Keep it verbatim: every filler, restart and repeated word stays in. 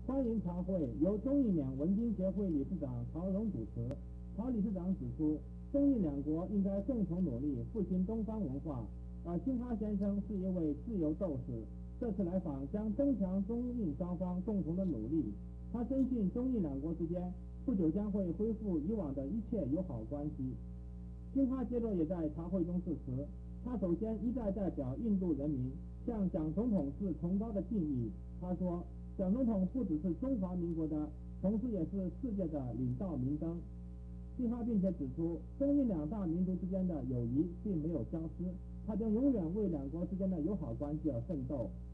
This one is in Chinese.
欢迎茶会由中印两文经协会理事长曹荣主持。曹理事长指出，中印两国应该共同努力复兴东方文化，而辛哈先生是一位自由斗士，这次来访将增强中印双方共同的努力。他深信中印两国之间不久将会恢复以往的一切友好关系。辛哈接着也在茶会中致辞，他首先一再代表印度人民向蒋总统致崇高的敬意。他说，蒋总统不只是中华民国的，同时也是世界的领导明灯。辛哈并且指出，中印两大民族之间的友谊并没有消失，他将永远为两国之间的友好关系而奋斗。